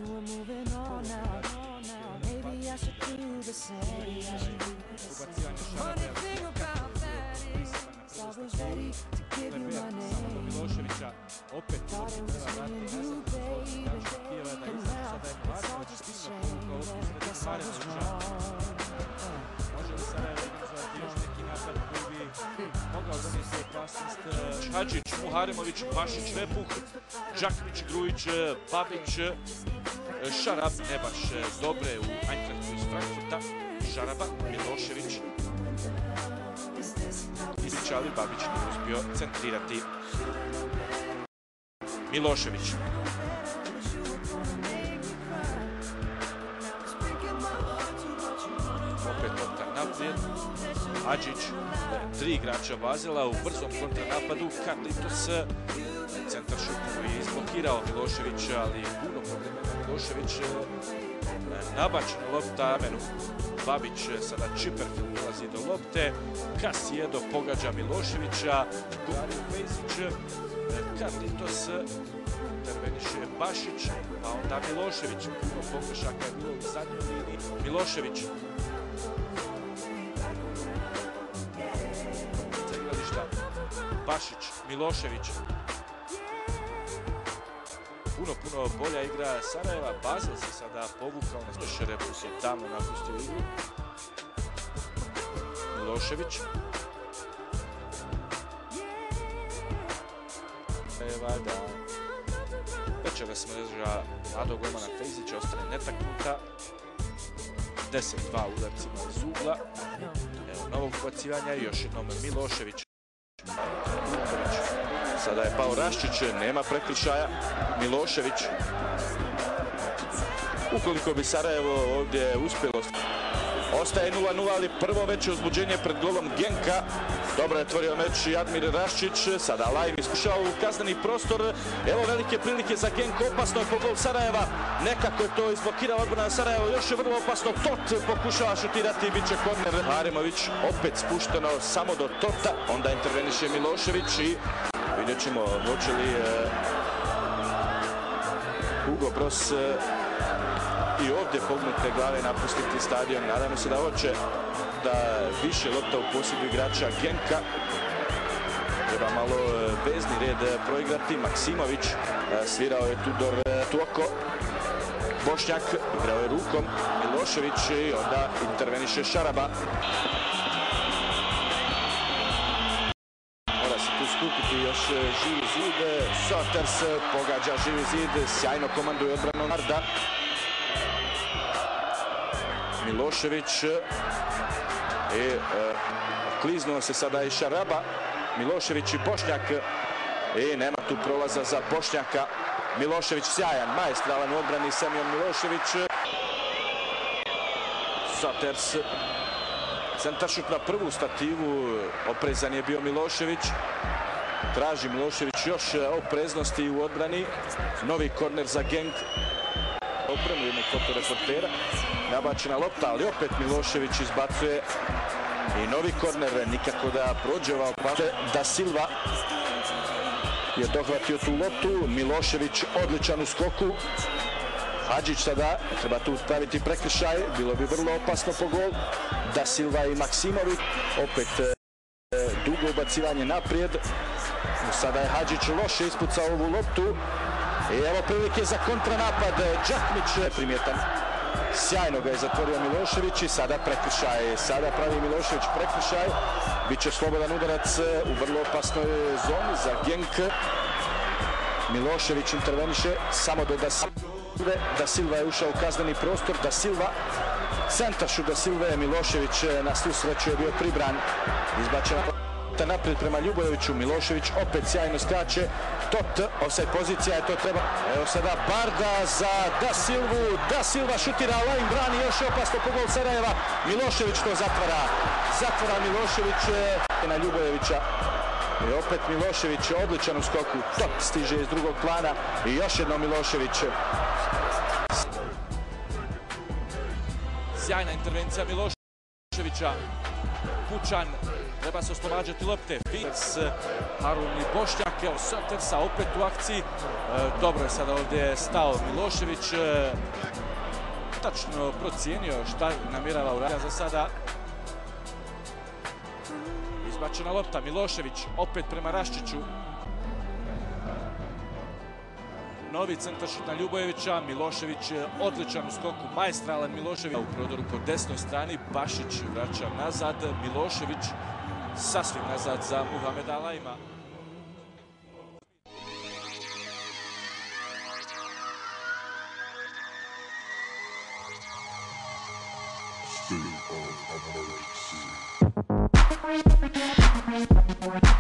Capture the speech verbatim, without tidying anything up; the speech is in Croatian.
Miloševića opet može li Sarajevo organizovati još neki napad koji bi mogao donijeti opasnost? Hadžić, Muharemović, Bašić, Repuh, Đakmić, Grujić, Babić, Šarab, ne baš dobre u Eintrachtu iz Frankfurta, Šaraba, Milošević, Ibić, ali Babić nije uspio centrirati. Milošević. Opet lopta naprijed. Hadžić, tri igrača Bazela u brzom kontranapadu. Carlitos, centar šut koji je izblokirao Miloševića, ali puno problema na Milošević. Nabačena lopta Amenu. Babić, sada Čipperfield dolazi do lopte. Kasijedo pogađa Miloševića. Dario Pezić, Carlitos, interveniše Bašić, a onda Milošević. Puno pogrešaka je bilo u zadnjoj liniji. Milošević. Za igrališta. Bašić, Milošević. Puno, puno bolja igra Sarajeva. Basel se sada povukao na Šerebus je tamo napustio igru. Milošević. Evo da večeras mreža mladog golmana Fejzića ostane netaknuta. deset dva udarcima iz ugla. Evo novog ubacivanja i još jednom Milošević. Sada je pao Raščić, nema prekršaja. Milošević. Ukoliko bi Sarajevo ovdje uspjelo, ostaje nula nula, ali prvo veće uzbuđenje pred golom Genka. Dobro je otvorio meč Jadmir Raščić, sada Lajm iskušao u kazneni prostor. Evo velike prilike za Genk, opasno je po gol Sarajeva. Nekako je to izblokirao odbrana Sarajevo, još je vrlo opasno. Tot pokušava šutirati i bit će korner. Haremović opet spušteno samo do Tota, onda interveniše Milošević i vidjet ćemo hoće li Hugo Bross i ovdje pognute glave napustiti stadion. Nadamo se da hoće da više lopta u posjedu igrača Genka. Treba malo vezni red proigrati. Maksimović, svirao je Tudor Tuoko. Bošnjak igrao je rukom. Milošević i onda interveniše Šaraba. Mora se tu skupiti još Živi zid. Soters pogađa Živi zid. Sjajno komanduje odbranom Narda. Milošević i e, kliznuo se sada i Šaraba. Milošević i Bošnjak i nema tu prolaza za Bošnjaka. Milošević sjajan, maestralan u odbrani Semjon Milošević. Soters, centaršut na prvu stativu, oprezan je bio Milošević. Traži Milošević još opreznosti u odbrani. Novi korner za Genk. Opremu jednog fotoreportera. Nabačena lopta, ali opet Milošević izbacuje. I novi korner, nikako da prođe ova opasnost. Da Silva je dohvatio tu loptu. Milošević odličan u skoku. Hadžić sada treba tu staviti prekršaj. Bilo bi vrlo opasno po gol. Da Silva i Maksimović. Opet e, dugo ubacivanje naprijed. Sada je Hadžić loše ispucao ovu loptu. I evo prilike za kontranapad. Đakmić je primjetan. Sjajno ga je zatvorio Milošević i sada prekršaj. Sada pravi Milošević prekršaj. Biće slobodan udarac u vrlo opasnoj zoni za Genk. Milošević interveniše samo do Da Silve. Da Silva je ušao u kazneni prostor. Da Silva, centaršut Da Silve. Milošević na svu sreću je bio pribran. Izbačena naprijed prema Ljubojeviću. Milošević opet sjajno skače. Tot, offside pozicija je to treba. Evo sada Barda za Da Silvu. Da Silva šutira, Lajm brani, još je opasno po gol Sarajeva. Milošević to zatvara. Zatvara Milošević na Ljubojevića. I opet Milošević odličan u skoku. Tot stiže iz drugog plana i još jedno Milošević. Sjajna intervencija Miloševića. Kučan treba se oslobađati lopte. Fic, Harun i Bošnjak. razlike. Evo Söntersa opet u akciji. Dobro je sada ovdje stao Milošević. Tačno procijenio šta namjerava uraditi za sada. Izbačena lopta, Milošević opet prema Raščiću. Novi centaršut na Ljubojevića, Milošević odličan u skoku, maestralan Milošević. U prodoru po desnoj strani, Bašić vraća nazad, Milošević sasvim nazad za Muhameda Alajma. State of emergency.